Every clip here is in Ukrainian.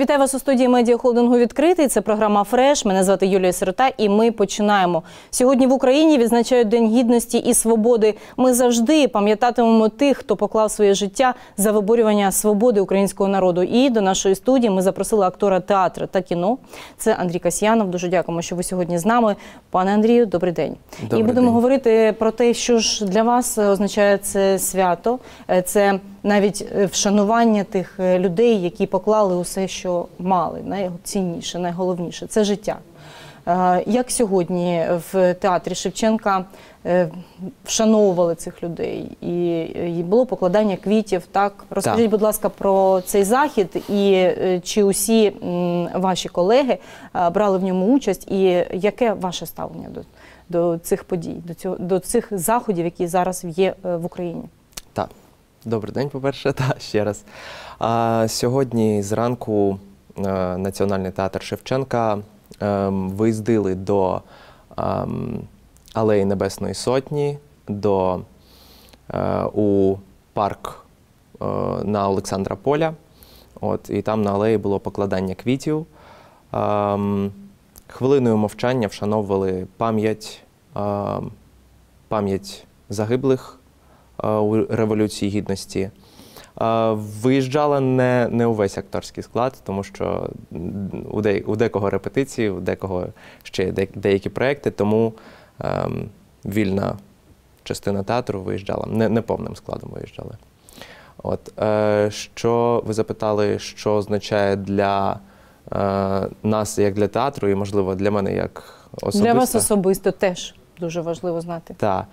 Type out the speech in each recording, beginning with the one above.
Вітаю вас у студії медіахолдингу «Відкритий». Це програма «Фреш». Мене звати Юлія Сирота і ми починаємо. Сьогодні в Україні відзначають День гідності і свободи. Ми завжди пам'ятатимемо тих, хто поклав своє життя за виборювання свободи українського народу. І до нашої студії ми запросили актора театру та кіно. Це Андрій Касьянов. Дуже дякуємо, що ви сьогодні з нами. Пане Андрію, добрий день. І будемо говорити про те, що ж для вас означає це свято. Це навіть вшанування тих людей, які поклали усе, що мали, найцінніше, найголовніше – це життя. Як сьогодні в театрі Шевченка вшановували цих людей? І було покладання квітів, так? Розкажіть, будь ласка, про цей захід і чи усі ваші колеги брали в ньому участь, і яке ваше ставлення до цих подій, до цих заходів, які зараз є в Україні? Так. Добрий день, по-перше, ще раз. Сьогодні зранку Національний театр Шевченка виїздили до Алеї Небесної Сотні, у парк на Олександра Поля. І там на алеї було покладання квітів. Хвилиною мовчання вшановували пам'ять загиблих у Революції Гідності. Виїжджала не увесь акторський склад, тому що у декого репетиції, у декого ще деякі проекти, тому вільна частина театру виїжджала, не повним складом виїжджали. Що ви запитали, що означає для нас, як для театру, і, можливо, для мене, як особисто? Для вас особисто теж дуже важливо знати. Так.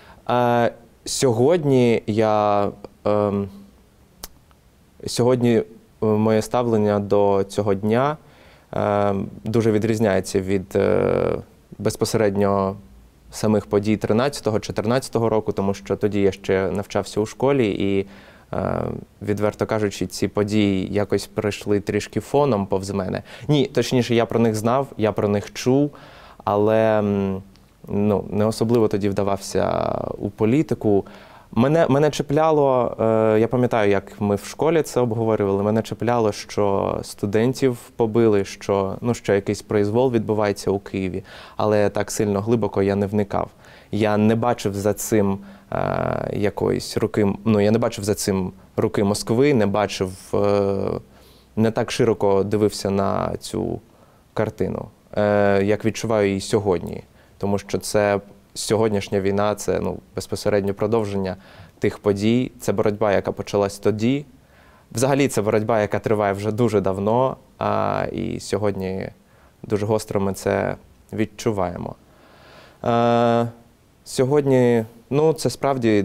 Сьогодні моє ставлення до цього дня дуже відрізняється від безпосередньо самих подій 13-14 року, тому що тоді я ще навчався у школі і, відверто кажучи, ці події якось пройшли трішки фоном повз мене. Ні, точніше, я про них знав, я про них чув, але не особливо тоді вдавався у політику. Мене чіпляло, я пам'ятаю, як ми в школі це обговорювали, мене чіпляло, що студентів побили, що якийсь произвол відбувається у Києві, але так сильно глибоко я не вникав. Я не бачив за цим якоїсь руки, я не бачив за цим руки Москви, не так широко дивився на цю картину, як відчуваю її сьогодні. Тому що сьогоднішня війна – це безпосередньо продовження тих подій. Це боротьба, яка почалась тоді. Взагалі, це боротьба, яка триває вже дуже давно, і сьогодні дуже гостро ми це відчуваємо. Сьогодні, це справді,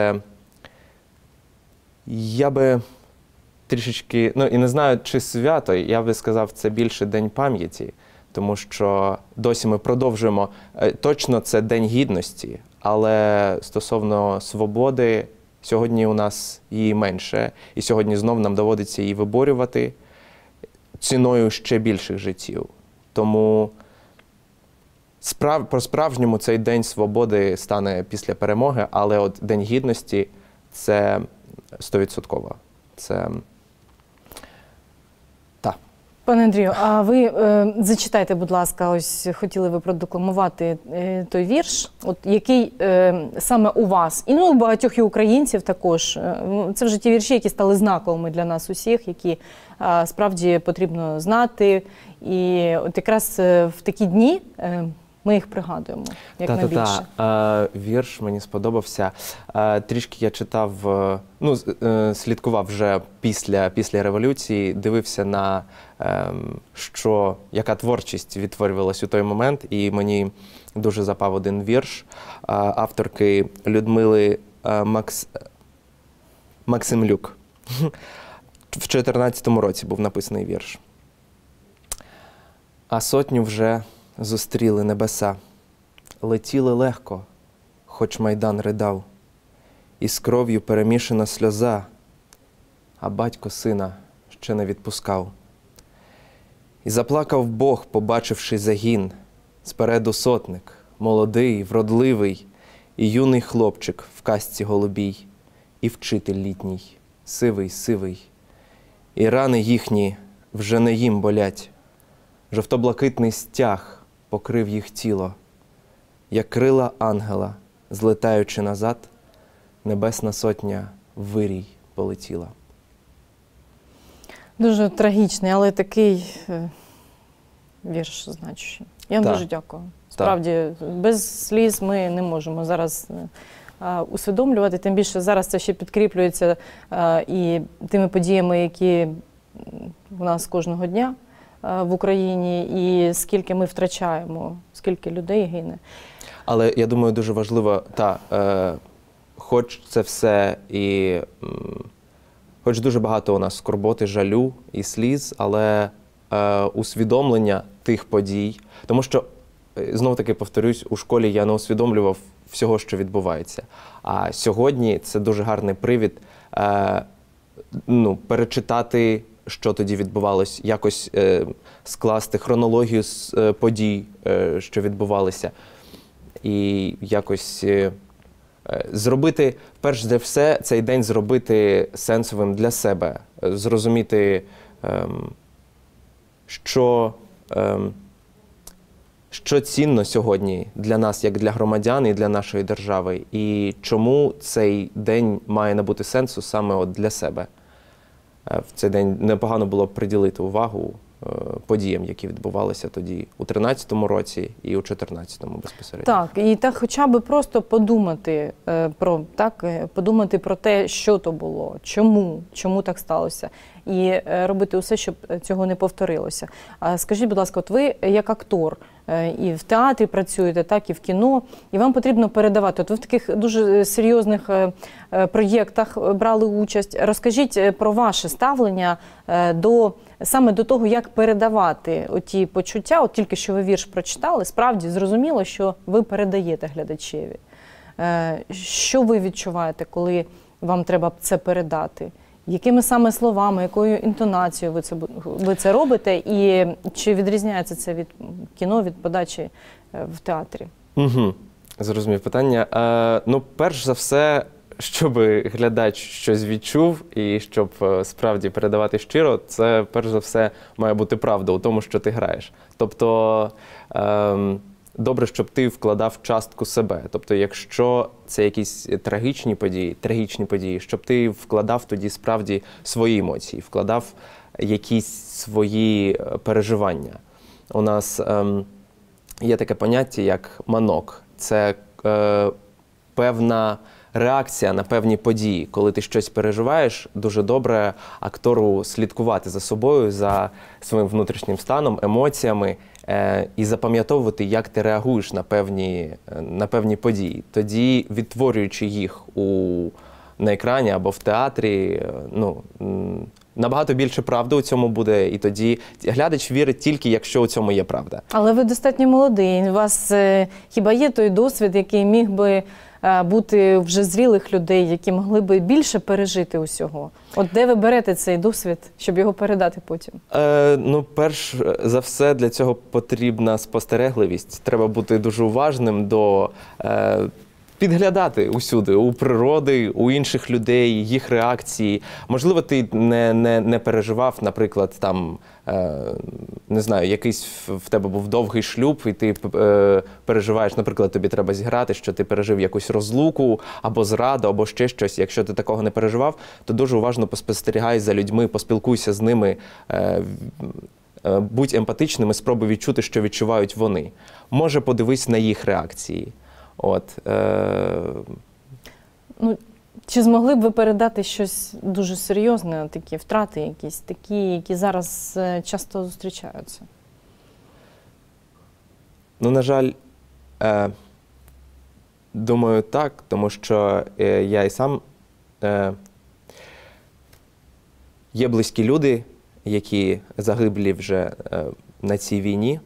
я би трішечки, і не знаю, чи свято, я би сказав, це більше День пам'яті. Тому що досі ми продовжуємо, точно це День Гідності, але стосовно свободи, сьогодні у нас її менше, і сьогодні знов нам доводиться її виборювати ціною ще більших життів. Тому по-справжньому цей День свободи стане після перемоги, але День Гідності – це 100%. Пане Андрію, а ви зачитайте, будь ласка, ось хотіли ви продекламувати той вірш, який саме у вас, і у багатьох і українців також. Це вже ті вірші, які стали знаковими для нас усіх, які справді потрібно знати. І якраз в такі дні ми їх пригадуємо, як найбільше. Вірш мені сподобався. Трішки я читав, слідкував вже після революції, дивився на яка творчість відтворювалась у той момент, і мені дуже запав один вірш авторки Людмили Максимлюк. В 14-му році був написаний вірш. А сотню вже зустріли небеса, летіли легко, хоч майдан ридав, і з кров'ю перемішана сльоза, а батько сина ще не відпускав. І заплакав Бог, побачивши загін, спереду сотник, молодий, вродливий, і юний хлопчик в касці голубій, і вчитель літній, сивий, і рани їхні вже не їм болять. Жовто-блакитний стяг покрив їх тіло, як крила ангела, злетаючи назад, Небесна Сотня в вирій полетіла. Дуже трагічний, але такий вірш значущий. Я вам дуже дякую. Справді, без сліз ми не можемо зараз усвідомлювати, тим більше зараз це ще підкріплюється і тими подіями, які у нас кожного дня в Україні, і скільки ми втрачаємо, скільки людей гине. Але я думаю, дуже важливо, хоч це все і хоч дуже багато у нас скорботи, жалю і сліз, але усвідомлення тих подій, тому що, знов-таки повторюсь, у школі я не усвідомлював всього, що відбувається. А сьогодні це дуже гарний привід перечитати, що тоді відбувалось, якось скласти хронологію подій, що відбувалися, і якось зробити, перш за все, цей день зробити сенсовим для себе, зрозуміти, що цінно сьогодні для нас, як для громадян і для нашої держави, і чому цей день має набути сенсу саме от для себе. В цей день непогано було б приділити увагу подіям, які відбувалися тоді у 13-му році і у 14-му безпосередньо. Так, і так хоча б просто подумати подумати про те, що то було, чому так сталося, і робити усе, щоб цього не повторилося. Скажіть, будь ласка, от ви як актор і в театрі працюєте, так і в кіно, і вам потрібно передавати. От ви в таких дуже серйозних проєктах брали участь. Розкажіть про ваше ставлення саме до того, як передавати оті почуття. От тільки що ви вірш прочитали, справді зрозуміло, що ви передаєте глядачеві. Що ви відчуваєте, коли вам треба це передати? Якими саме словами, якою інтонацією ви це робите? І чи відрізняється це від кіно, від подачі в театрі? Зрозумів питання. Перш за все, щоб глядач щось відчув і щоб справді передавати щиро, це перш за все має бути правда у тому, що ти граєш. Тобто добре, щоб ти вкладав частку себе. Тобто якщо це якісь трагічні події, щоб ти вкладав тоді справді свої емоції, вкладав якісь свої переживання. У нас є таке поняття, як манок. Це певна реакція на певні події. Коли ти щось переживаєш, дуже добре актору слідкувати за собою, за своїм внутрішнім станом, емоціями і запам'ятовувати, як ти реагуєш на певні події. Тоді, відтворюючи їх на екрані або в театрі, набагато більше правди у цьому буде, і тоді глядач вірить тільки, якщо у цьому є правда. Але ви достатньо молодий. У вас хіба є той досвід, який міг би бути вже зрілих людей, які могли би більше пережити усього? От де ви берете цей досвід, щоб його передати потім? Перш за все, для цього потрібна спостерегливість. Треба бути дуже уважним підглядати усюди, у природи, у інших людей, їх реакції. Можливо, ти не переживав, наприклад, не знаю, якийсь в тебе був довгий шлюб, і ти переживаєш, наприклад, тобі треба зіграти, що ти пережив якусь розлуку, або зраду, або ще щось. Якщо ти такого не переживав, то дуже уважно поспостерігай за людьми, поспілкуйся з ними, будь емпатичним і спробуй відчути, що відчувають вони. Може, подивись на їх реакції. Чи змогли б ви передати щось дуже серйозне, такі втрати якісь, такі, які зараз часто зустрічаються? На жаль, думаю, так, тому що я і сам є близькі люди, які загиблі вже на цій війні,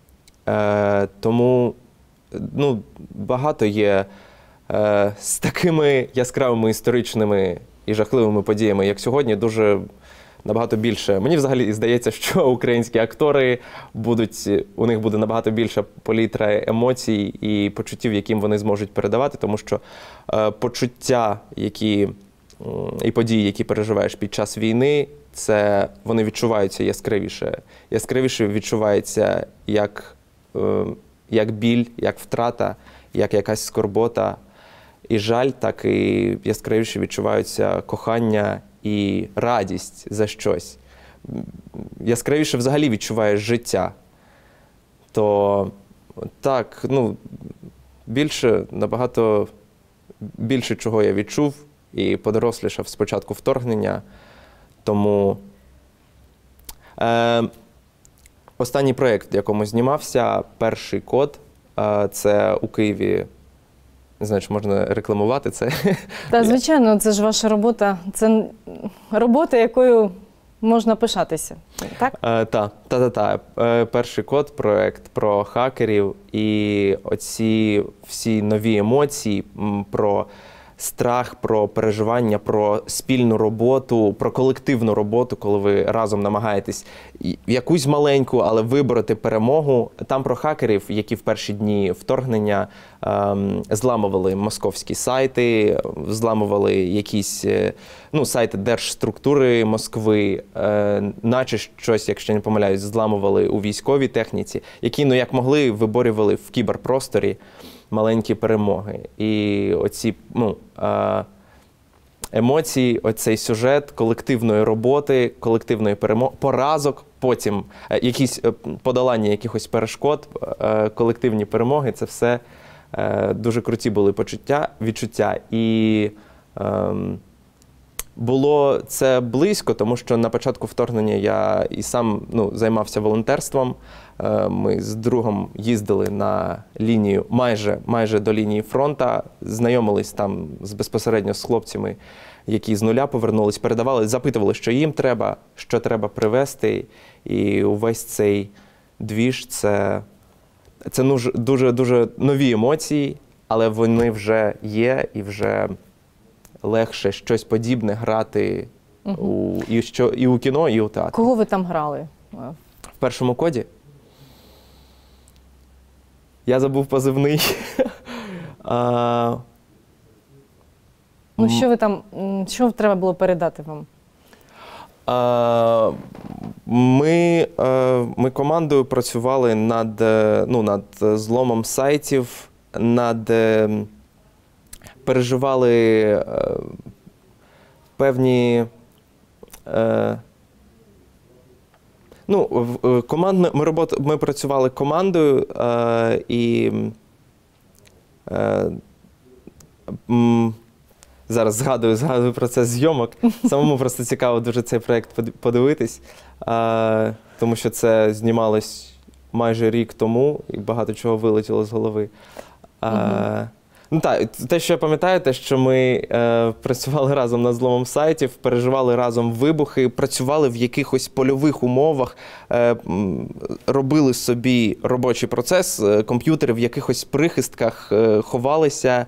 тому багато є з такими яскравими історичними і жахливими подіями, як сьогодні, дуже набагато більше. Мені взагалі здається, що українські актори у них буде набагато більша палітра емоцій і почуттів, яким вони зможуть передавати, тому що почуття, які і події, які переживаєш під час війни, вони відчуваються яскравіше. Яскравіше відчувається як біль, як втрата, як якась скорбота і жаль, так і яскравіше відчуваються кохання і радість за щось. Яскравіше взагалі відчуваєш життя. То так, набагато більше чого я відчув і подорослішав з початку вторгнення. Тому останній проєкт, в якому знімався, «Перший код», це у Києві. Не знаю, чи можна рекламувати це. Та, звичайно, це ж ваша робота. Це робота, якою можна пишатися, так? Так. «Перший код» – проєкт про хакерів і оці всі нові емоції про страх, про переживання, про спільну роботу, про колективну роботу, коли ви разом намагаєтесь якусь маленьку, але вибороти перемогу. Там про хакерів, які в перші дні вторгнення зламували московські сайти, зламували якісь сайти держструктури Москви, наче щось, якщо не помиляюсь, зламували у військовій техніці, які, як могли, виборювали в кіберпросторі маленькі перемоги. І оці емоції, оцей сюжет колективної роботи, колективної перемоги, поразок, потім якісь подолання якихось перешкод, колективні перемоги – це все дуже круті були відчуття. І було це близько, тому що на початку вторгнення я і сам займався волонтерством. Ми з другом їздили на лінію, майже до лінії фронту, знайомились там безпосередньо з хлопцями, які з нуля повернулись, передавали, запитували, що їм треба, що треба привезти. І увесь цей двіж – це дуже нові емоції, але вони вже є і вже легше щось подібне грати і у кіно, і у театрі. Кого ви там грали? В «Першому коді»? Я забув позивний. Що треба було передати вам? Ми командою працювали над зломом сайтів, переживали певні ми працювали командою і зараз згадую процес зйомок. Самому просто цікаво дуже цей проєкт подивитись, тому що це знімалось майже рік тому і багато чого вилетіло з голови. Те, що я пам'ятаю, те, що ми працювали разом над зломом сайтів, переживали разом вибухи, працювали в якихось польових умовах, робили собі робочий процес, комп'ютери в якихось прихистках ховалися.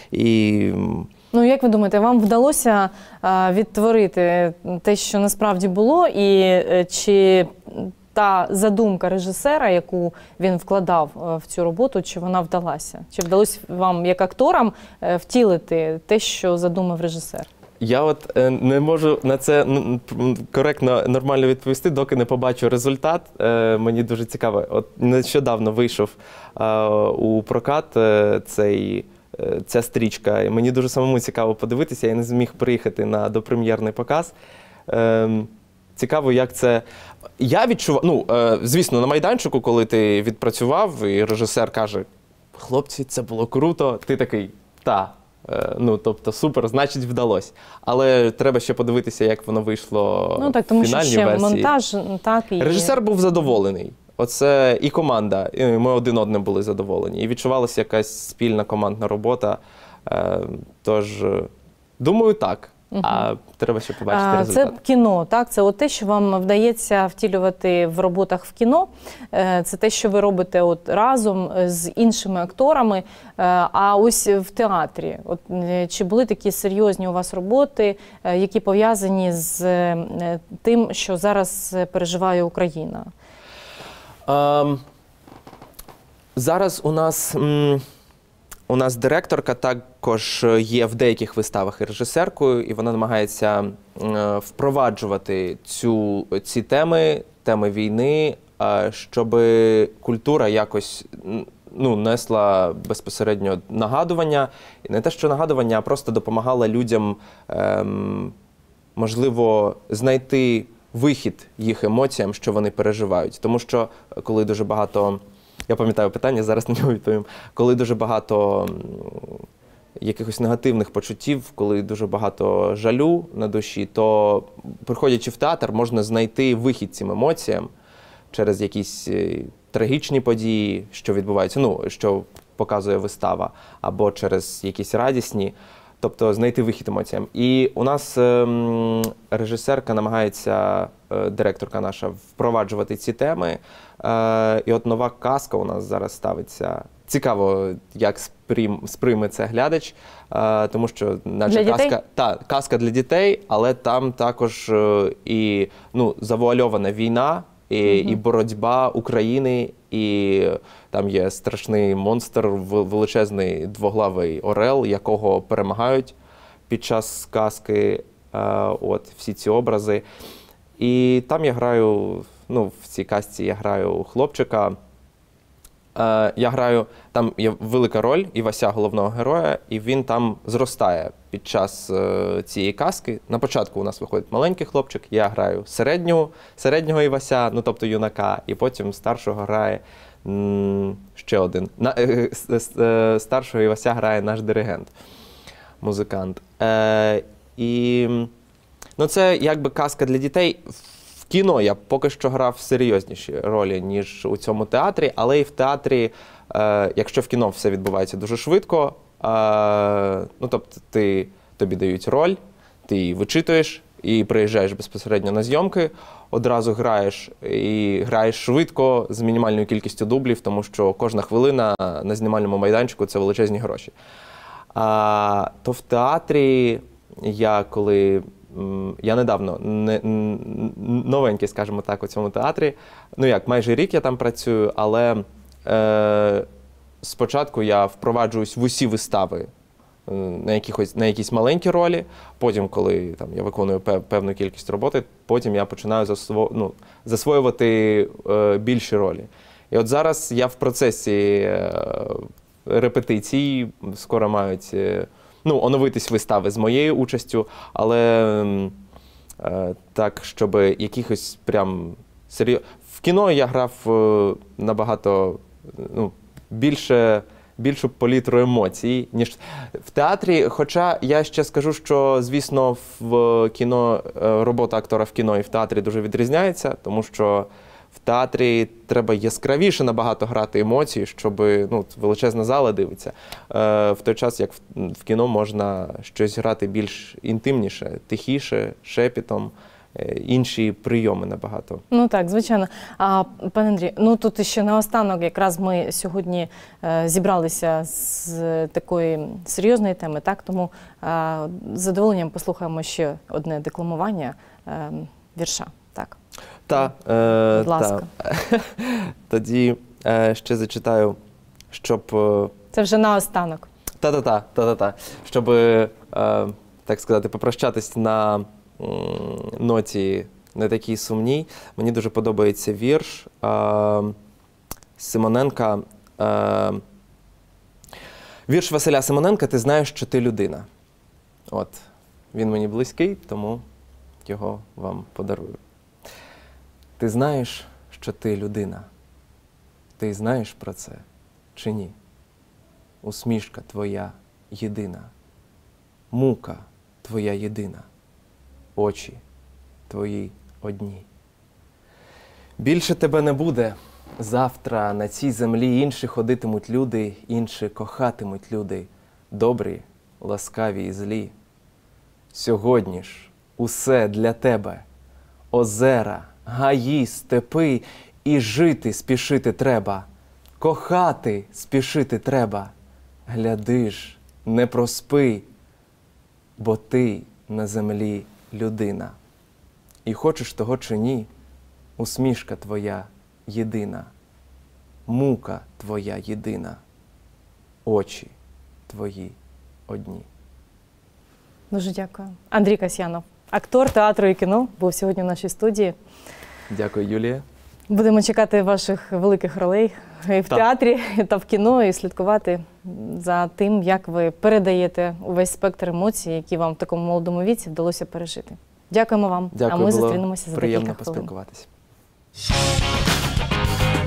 Як ви думаєте, вам вдалося відтворити те, що насправді було, і чи та задумка режисера, яку він вкладав в цю роботу, чи вона вдалася? Чи вдалося вам, як акторам, втілити те, що задумав режисер? Я не можу на це коректно, нормально відповісти, доки не побачу результат. Мені дуже цікаво. Нещодавно вийшов у прокат ця стрічка. І мені дуже самому цікаво подивитися. Я не зміг приїхати на допрем'єрний показ. Цікаво, як це... Я відчував, звісно, на майданчику, коли ти відпрацював, і режисер каже, хлопці, це було круто, ти такий, тобто супер, значить вдалося. Але треба ще подивитися, як воно вийшло в фінальній версії. Тому що ще монтаж, і... Режисер був задоволений. Оце і команда, і ми один одним були задоволені. І відчувалася якась спільна командна робота. Тож, думаю, так. А треба ще побачити результат. Це кіно, так? Це те, що вам вдається втілювати в роботах в кіно. Це те, що ви робите разом з іншими акторами. А ось в театрі, чи були такі серйозні у вас роботи, які пов'язані з тим, що зараз переживає Україна? Зараз у нас у нас директорка також є в деяких виставах і режисеркою, і вона намагається впроваджувати ці теми війни, щоб культура якось несла безпосередньо нагадування. І не те, що нагадування, а просто допомагала людям, можливо, знайти вихід їх емоціям, що вони переживають. Тому що, коли дуже багато, я пам'ятаю питання, зараз на нього відповім, коли дуже багато якихось негативних почуттів, коли дуже багато жалю на душі, то, приходячи в театр, можна знайти вихід цим емоціям через якісь трагічні події, що відбуваються, що показує вистава, або через якісь радісні, тобто знайти вихід емоціям. І у нас режисерка намагається, директорка наша, впроваджувати ці теми. І от нова казка у нас зараз ставиться. Цікаво, як сприйме це глядач, тому що наче казка для дітей, але там також і завуальована війна, і боротьба України, і там є страшний монстр, величезний двоглавий орел, якого перемагають під час сказки, всі ці образи. І там я граю, в цій казці я граю хлопчика. Там є велика роль Івася, головного героя, і він там зростає під час цієї казки. На початку у нас виходить маленький хлопчик, я граю середнього Івася, тобто юнака, і потім старшого грає ще один. Старшого Івася грає наш диригент, музикант. І це якби казка для дітей. В кіно я поки що грав серйозніші ролі, ніж у цьому театрі, але і в театрі, якщо в кіно все відбувається дуже швидко, тобто тобі дають роль, ти її вичитуєш і приїжджаєш безпосередньо на зйомки, одразу граєш і граєш швидко з мінімальною кількістю дублів, тому що кожна хвилина на знімальному майданчику – це величезні гроші. То в театрі я недавно, новенький, скажімо так, у цьому театрі. Майже рік я там працюю, але спочатку я впроваджуюсь в усі вистави на якісь маленькі ролі, потім, коли я виконую певну кількість роботи, потім я починаю засвоювати більші ролі. І от зараз я в процесі репетицій, скоро мають оновитись вистави з моєю участю, але так, щоб якихось прям В кіно я грав набагато більшу палітру емоцій, ніж в театрі. Хоча я ще скажу, що, звісно, в кіно робота актора в кіно і в театрі дуже відрізняється, тому що в театрі треба яскравіше набагато грати емоції, щоб величезна зала дивиться. В той час, як в кіно, можна щось грати більш інтимніше, тихіше, шепітом, інші прийоми набагато. Так, звичайно. Пане Андрій, тут ще наостанок, якраз ми сьогодні зібралися з такої серйозної теми, так? Тому з задоволенням послухаємо ще одне декламування вірша. Так. Будь ласка. Тоді ще зачитаю, щоб... Це вже наостанок. Щоб, так сказати, попрощатись на ноті не такій сумній. Мені дуже подобається вірш Симоненка. Вірш Василя Симоненка «Ти знаєш, що ти людина». От. Він мені близький, тому його вам подарую. Ти знаєш, що ти людина? Ти знаєш про це чи ні? Усмішка твоя єдина, мука твоя єдина, очі твої одні. Більше тебе не буде, завтра на цій землі інші ходитимуть люди, інші кохатимуть люди, добрі, ласкаві і злі. Сьогодні ж усе для тебе, озера, гаї, степи, і жити спішити треба, кохати спішити треба. Гляди ж, не проспи, бо ти на землі людина. І хочеш того чи ні, усмішка твоя єдина, мука твоя єдина, очі твої одні. Дуже дякую. Андрій Касьянов, актор театру і кіно, був сьогодні в нашій студії. Дякую, Юлія. Будемо чекати ваших великих ролей і в театрі, та в кіно, і слідкувати за тим, як ви передаєте увесь спектр емоцій, які вам в такому молодому віці вдалося пережити. Дякуємо вам, Дякую, а ми було зустрінемося за приємно декілька хвилин. поспілкуватись.